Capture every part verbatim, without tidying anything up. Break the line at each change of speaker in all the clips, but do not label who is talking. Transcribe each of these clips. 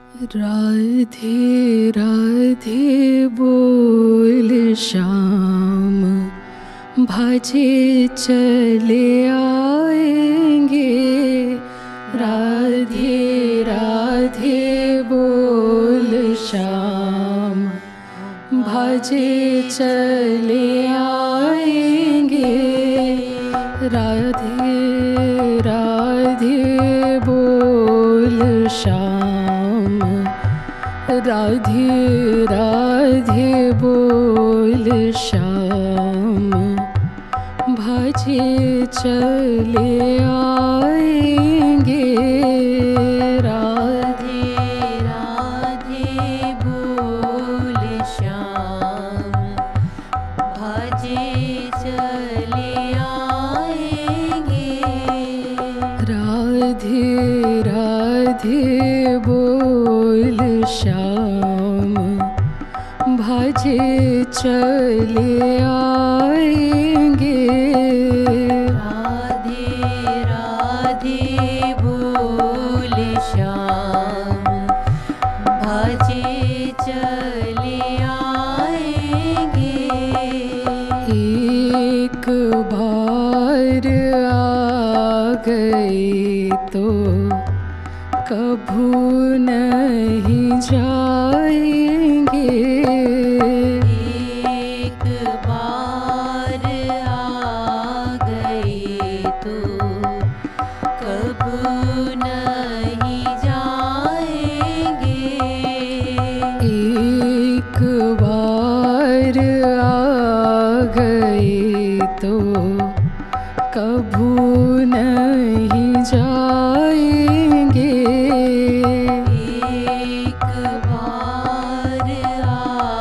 राधे राधे बोल श्याम भजे चले आएंगे। राधे राधे बोल श्याम भजे चले आएंगे। राधे राधे बोल श्याम राधे राधे बोल श्याम भजे चले आएंगे। राधे राधे बोल श्याम भजे चले आएंगे। राधे राधे बोल श्याम भजे चले आएंगे। राधे राधे बोल श्याम भजे चले आएंगे। एक बार आ गए तो कभू नहीं जाएंगे।
एक बार आ गए तो कभू नहीं जाएंगे।
एक बार आ गए तो कभू नहीं जाएंगे।
एक बार आ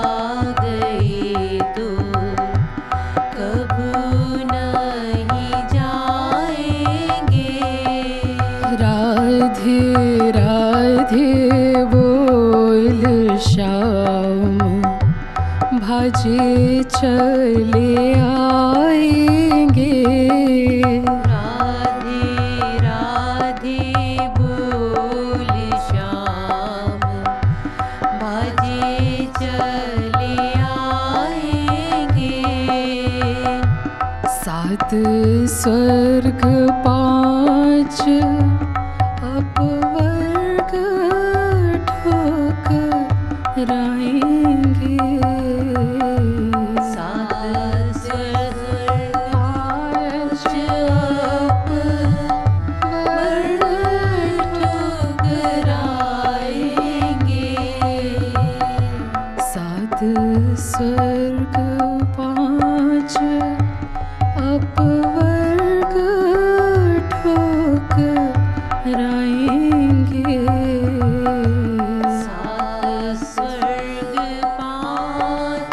गए तो कभू नहीं जाएंगे।
राधे राधे बोल श्याम भजे चले आएंगे।
राधे राधे बोल श्याम भजे चले आएंगे।
सात स्वर्ग पांच अपवर्ग ठुकराएंगे।
सात स्वर्ग पांच अपवर्ग ठुकराएंगे।
सात स्वर्ग पांच अपवर्ग ठुकराएंगे।
सात स्वर्ग पांच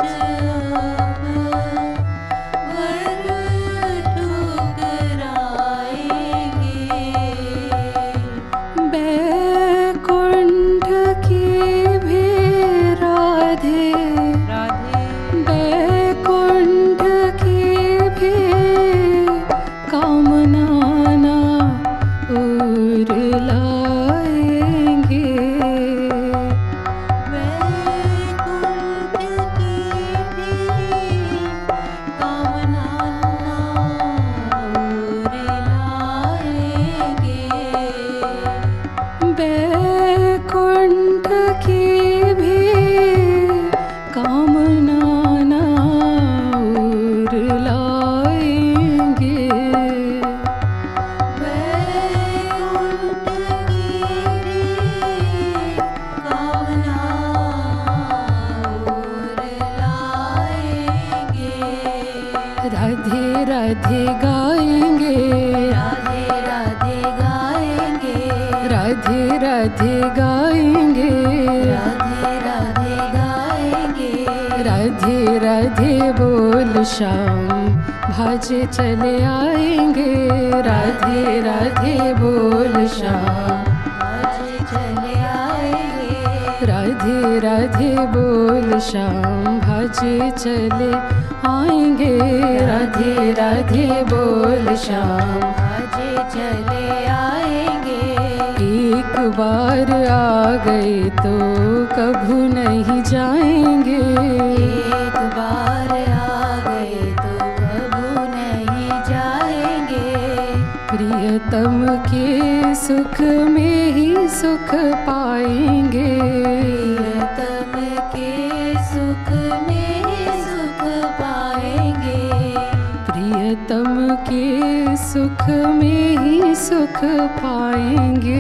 अपवर्ग ठुकराएंगे।
बैकुंठ की भी राधे बैकुंठ की भी कामना ना उर लाएंगे।
वैकुंठ की भी कामना उर लाएंगे।
बैकुंठ की भी कामना ना उर लाएंगे।
वैकुंठ की भी कामना उर लाएंगे।
राधे राधे गाएंगे।
राधे राधे गाएंगे।
राधे राधे गाएंगे।
राधे राधे गाएंगे।
राधे राधे बोल श्याम भजे चले आएंगे। राधे राधे बोल श्याम
भजे चले आएंगे।
राधे राधे बोल श्याम भजे चले आएंगे। राधे राधे बोल श्याम
भजे चले आएंगे।
एक एक बार आ गए तो कभू नहीं जाएंगे।
एक बार आ गए तो कभू नहीं जाएंगे।
प्रियतम के सुख में ही सुख पाएंगे।
प्रियतम के सुख में ही सुख पाएंगे।
प्रियतम के सुख में ही सुख पाएंगे।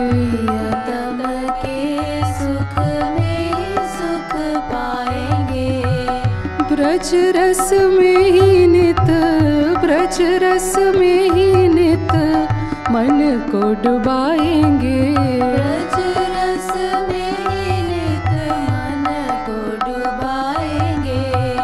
प्रियतम के सुख में ही सुख पाएंगे।
ब्रज रस में ही नित, ब्रज रस में ही नित मन को डुबाएंगे।
ब्रज रस में ही नित मन को डुबाएंगे।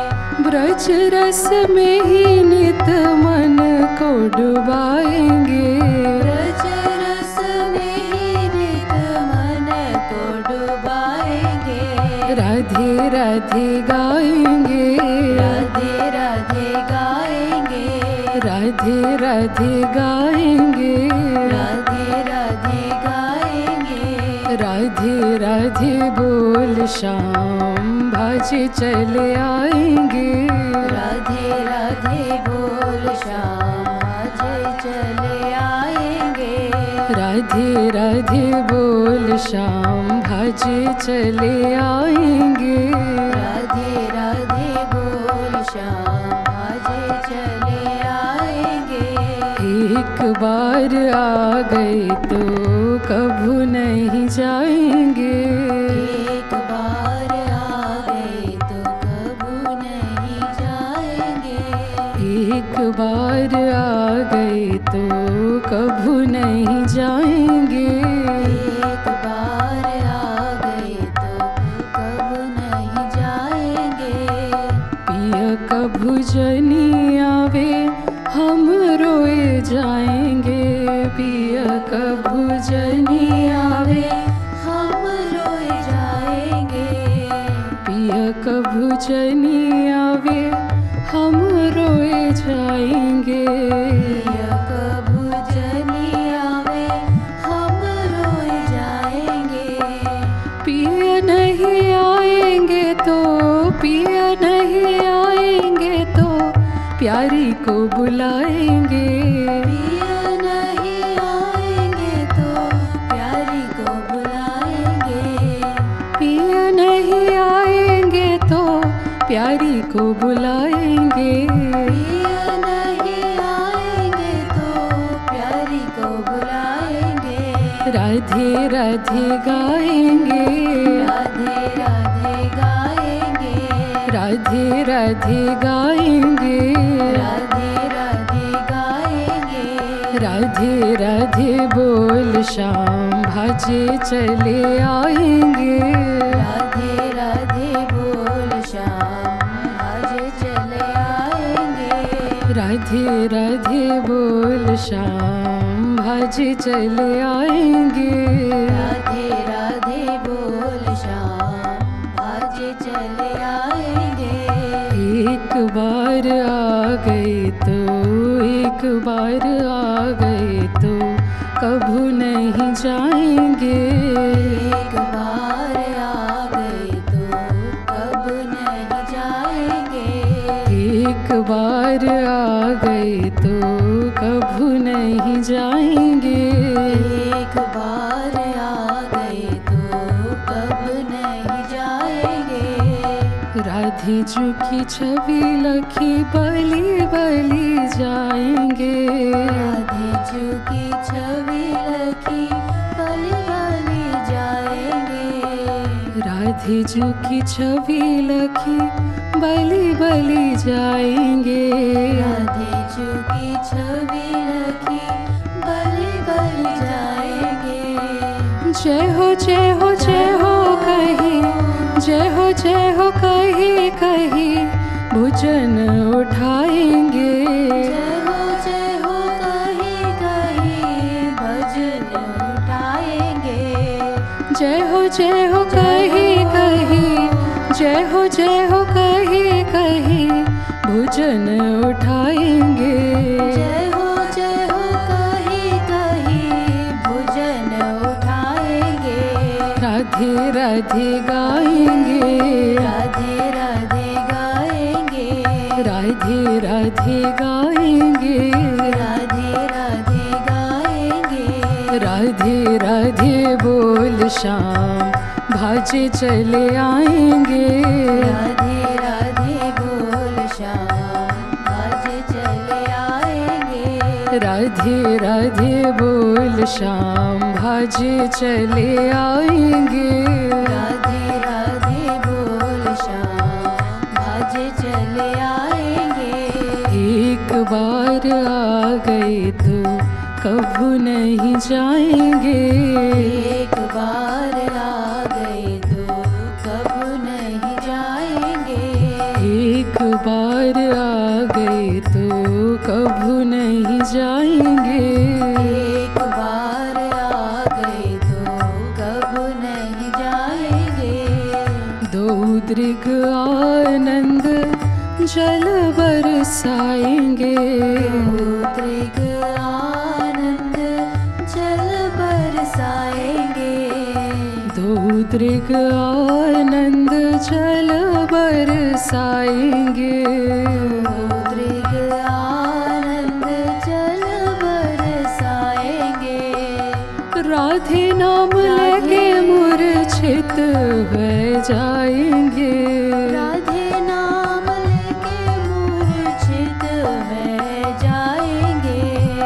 ब्रज रस में ही नित मन को डुबाएंगे।
ब्रज रस में ही नित मन को डुबाएंगे।
राधे राधे गाएंगे।
राधे राधे गाएंगे।
राधे राधे गाएंगे।
राधे राधे गाएंगे।
राधे राधे बोल श्याम भाजी चले आएंगे।
राधे राधे बोल श्याम आज चले आएंगे।
राधे राधे बोल श्याम भाजी चले आएंगे।
राधे राधे बोल श्याम आज चले आएंगे।
एक बार आ गए तो कभू नहीं जाएंगे।
एक बार आ गए तो कभू नहीं जाएंगे।
एक बार आ गए तो कभू नहीं जाएंगे।
एक बार आ गए तो कभू नहीं जाएंगे।
पिया कभू जनी आवे हम रोए जाएंगे। पिया कभू जनी आवे
हम रोए जाएंगे।
पिया कभू जनी आवे हम रोए जाएंगे।
पिया कभू जनी आवे हम रोए जाएंगे।
पिया नहीं आएंगे तो, पिया नहीं आएंगे तो प्यारी को बुलाएंगे।
पिया नहीं आएंगे तो प्यारी को बुलाएंगे।
पिया नहीं आएंगे तो प्यारी को बुलाएंगे।
पिया नहीं आएंगे तो प्यारी को बुलाएंगे।
राधे राधे गाएंगे।
राधे राधे गाएंगे।
राधे राधे गाएंगे।
राधे राधे गाएंगे।
राधे राधे बोल श्याम भाजे चले आएंगे।
राधे राधे बोल श्याम आज चले आएंगे।
राधे राधे बोल श्याम भाजे चले आएंगे।
राधे राधे बोल श्याम आज चले आएंगे।
एक बार आ गए तो, एक बार आ गए तो कभू नहीं जाएंगे।
एक बार आ गए तो कब नहीं जाएंगे।
एक बार आ गए तो कभू नहीं जाएंगे।
एक बार आ गए तो कब नहीं जाएंगे।
राधे जू की छवि लखी बली बली जाएंगे।
राधे जू की छवि लखी बली बली जाएंगे।
राधे जू की छवि लखी बली बली जाएंगे।
राधे जू की छवि लखी बली बली जाएंगे।
जय हो जय हो जय हो कही, जय हो जय हो कही कही भोजन उठाएंगे।
जय हो जय हो कही कही भजन उठाएंगे।
जय हो जय हो कही कही, जय हो जय हो कही कही भोजन उठाएंगे।
जय हो जय हो कही कही भजन उठाएंगे।
राधे राधे गाएंगे,
राधे राधे गाएंगे,
राधे राधे गाएंगे,
राधे राधे गाएंगे,
राधे राधे बोल श्याम भाजे चले आएंगे,
राधे राधे बोल श्याम भाजे चले आएंगे,
राधे राधे बोल श्याम भाजे चले आएंगे,
राधे राधे बोल श्याम भाजे चले आएंगे।
एक बार आ गए तो कभू नहीं जाएंगे,
एक बार आ गए तो कब नहीं जाएंगे,
एक बार आ गए तो कभू नहीं जाएंगे,
एक बार आ गए तो कब नहीं जाएंगे।
दो दृग आनंद जल बरसाएंगे,
दृग आनंद जल बरसाएंगे,
दो दृग आनंद जल बरसाएंगे,
दृग आनंद जल बरसाएंगे।
राधे नाम लेके मूर्छित हो जाएंगे,
राधे नाम लेके मूर्छित हो जाएंगे,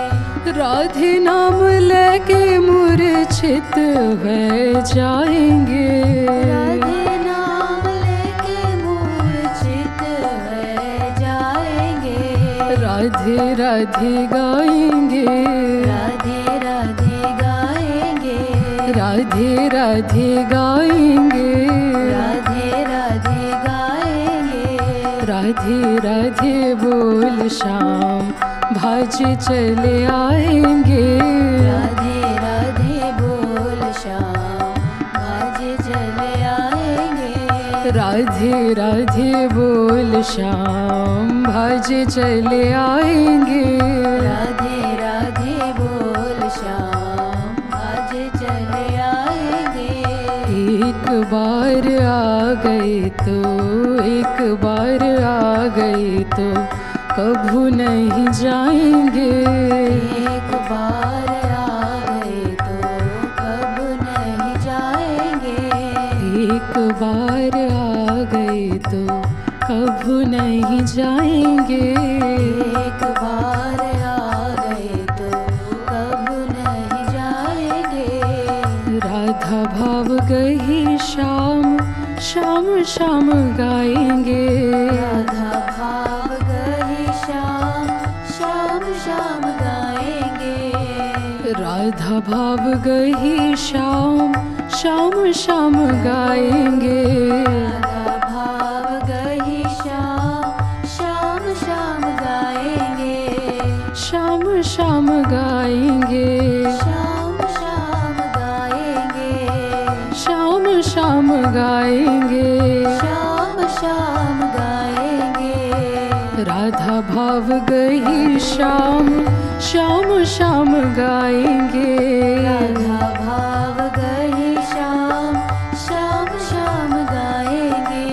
राधे नाम लेके मूर्छित हो जाएंगे,
राधे नाम लेके मूर्छित हो जाएंगे।
राधे राधे गाएंगे,
राधे राधे गाएंगे,
राधे राधे गाएंगे,
राधे राधे गाएंगे,
राधे राधे बोल श्याम भाजे चले आएंगे,
राधे राधे बोल श्याम भाजे चले आएंगे,
राधे राधे बोल श्याम भाजे चले आएंगे,
राधे राधे बोल श्याम भाजे चले आएंगे।
एक बार आ गए तो एक बार आ गए तो कभू नहीं जाएंगे,
एक बार आ गए तो कब नहीं जाएंगे,
एक बार आ गए तो कभू नहीं जाएंगे,
एक बार आ गए तो कब नहीं जाएंगे।
राधा भाव गही श्याम श्याम श्याम गाएंगे,
राधा भाव गही श्याम श्याम श्याम गाएंगे,
राधा भाव गही श्याम श्याम श्याम गाएंगे,
राधा भाव गही श्याम श्याम श्याम गाएंगे,
श्याम श्याम गाएंगे,
श्याम श्याम गाएंगे,
श्याम श्याम गाएंगे,
श्याम श्याम गाएंगे,
राधा भाव गही श्याम श्याम श्याम गाएंगे,
राधा भाव गही श्याम श्याम श्याम गाएंगे।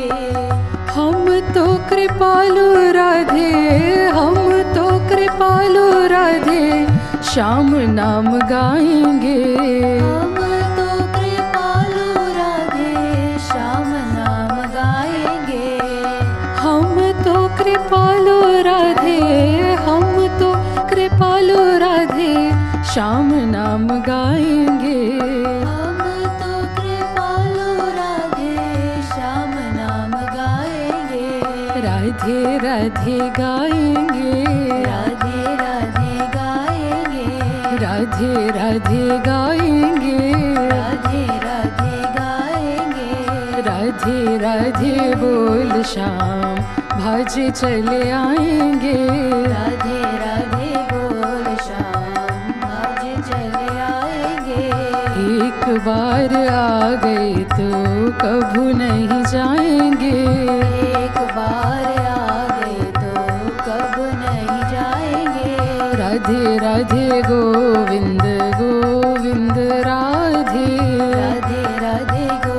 हम तो कृपालु राधे, हम तो कृपालु राधे श्याम नाम गाएंगे,
हम तो कृपालु राधे श्याम नाम गाएंगे,
हम तो कृपालु राधे, हम तो कृपालु राधे श्याम नाम गाएंगे,
हम तो कृपालु राधे श्याम नाम गाएंगे,
राधे राधे गाएंगे,
राधे राधे गाएंगे,
राधे राधे गाएंगे,
राधे राधे गाएंगे,
राधे राधे बोल श्याम भाजे चले आएंगे,
राधे राधे बोल श्याम भाजे चले आएंगे,
एक बार आ गए तो कभू नहीं जाएंगे,
एक बार आ गए तो कब नहीं जाएंगे।
राधे राधे गोविंद गोविंद राधे,
राधे राधे गो